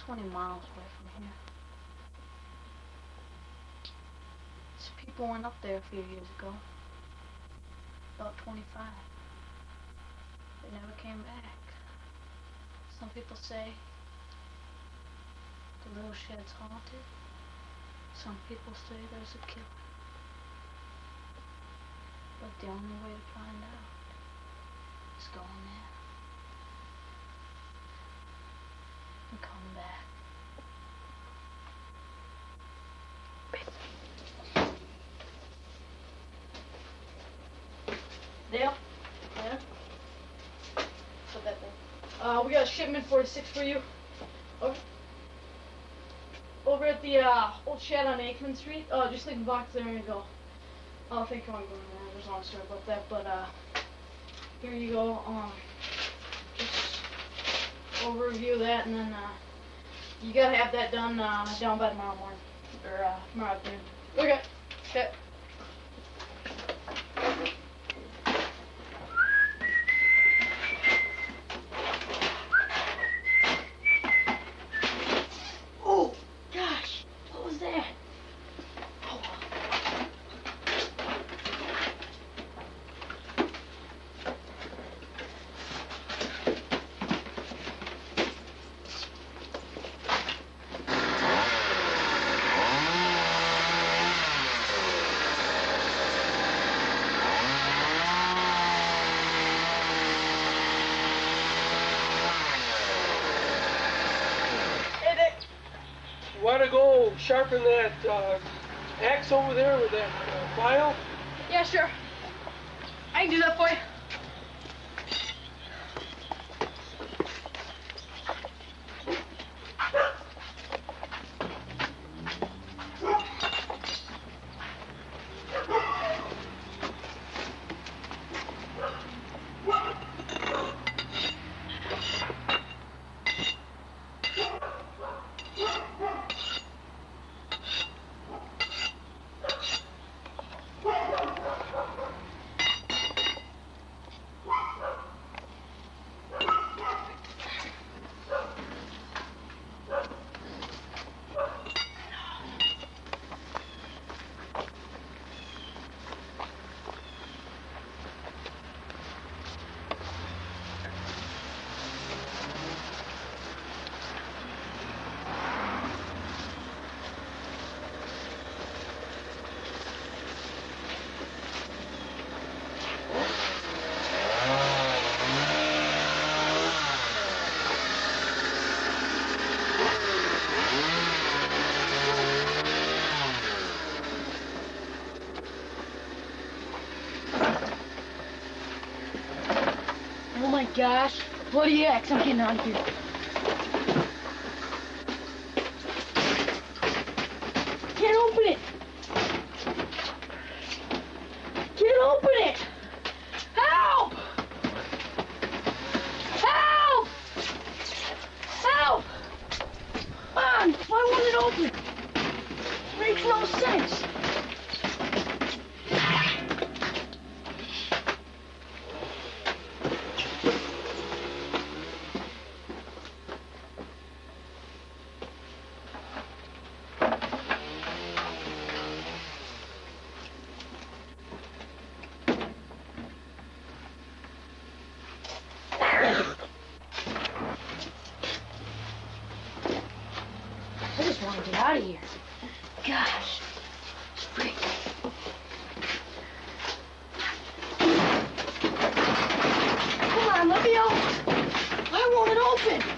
20 miles away from here. Some people went up there a few years ago. About 25. They never came back. Some people say the little shed's haunted. Some people say there's a killer. But the only way to find out is going there and come back. Dale? Yeah? Put that there. We got a shipment 46 for you. Okay. Over at the old shed on Aikman Street. Just leave the box there and go. I don't think I'm going there. There's not sure about that, but here you go. Just overview that, and then you gotta have that done down by tomorrow morning or tomorrow afternoon. Okay. Okay. Oh gosh, what was that? Oh. Want to go sharpen that axe over there with that file? Yeah, sure. I can do that for you. Oh my gosh, bloody axe, I'm getting out of here. Can't open it! Can't open it! Help! Help! Help! Come on, why won't it open? Makes no sense. I just want to get out of here. Gosh, it's freaky. Come on, let me out. Why won't it open?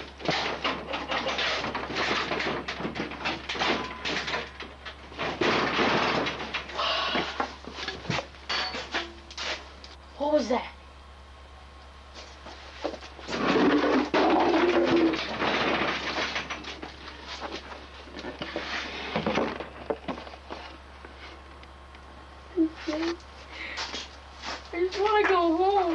What was that? I just want to go home.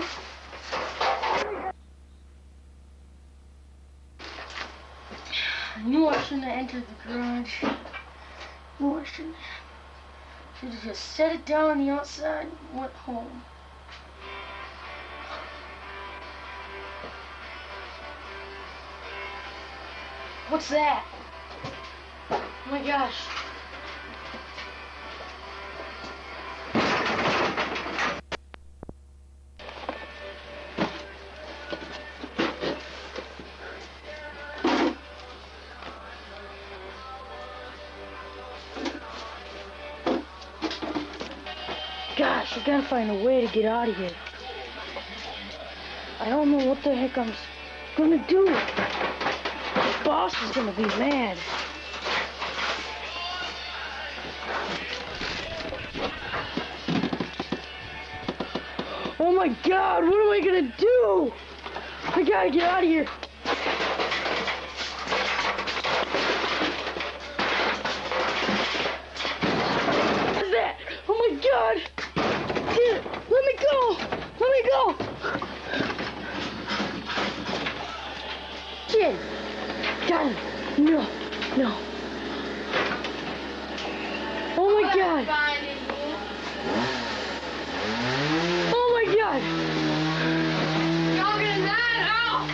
I knew I shouldn't have entered the garage. I knew I shouldn't have. Should have just set it down on the outside and went home. What's that? Oh my gosh. Gosh, I gotta find a way to get out of here. I don't know what the heck I'm gonna do. The boss is gonna be mad. Oh my god, what am I gonna do? I gotta get out of here. What is that? Oh my god! Let me go! Let me go! Kid! God! No! No! Oh my god! Oh my god! Y'all get that out!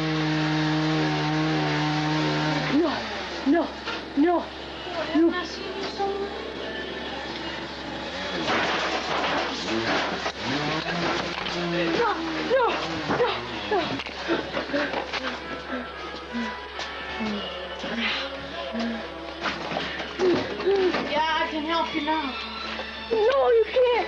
No! No! No! Haven't I seen you somewhere? No! No! No! No! Yeah, I can help you now. No, you can't!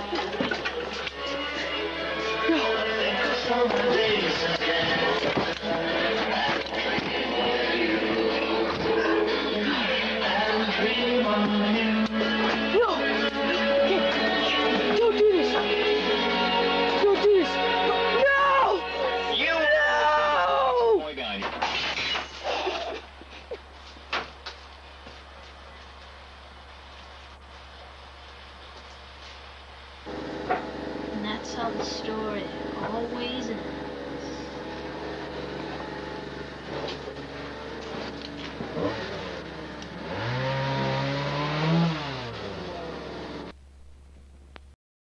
No! Don't do this! Don't do this! No! You No! boy guy. And that's how the story always